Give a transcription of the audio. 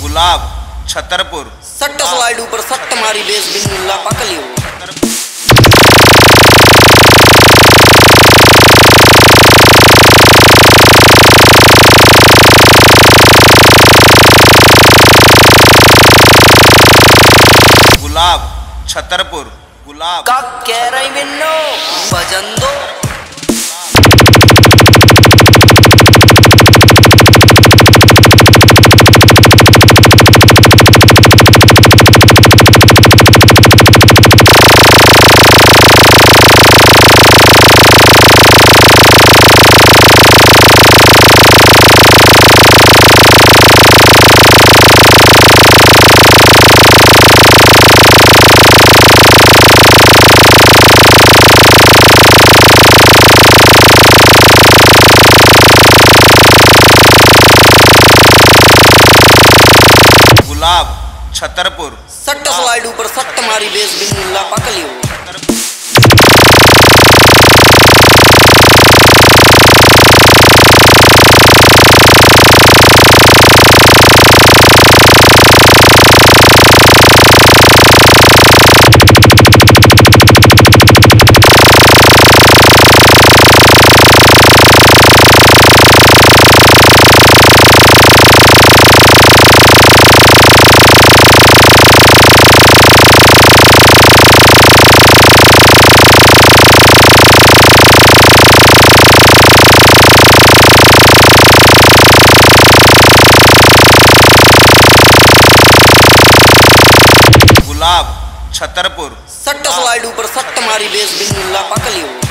गुलाब छतरपुर सट्ट स्लाइड ऊपर सट्ट मारी बेस बिस्मिल्लाह पक लियो। गुलाब छतरपुर गुलाब का कह रही बिन्नो भजन दो। गुलाब छतरपुर सट्ट स्लाइड ऊपर सट्ट मारी बेस बिस्मिल्लाह पक लियो। गुलाब छतरपुर सट्ट स्लाइड ऊपर सट्ट मारी बेस बिस्मिल्लाह पक लियो।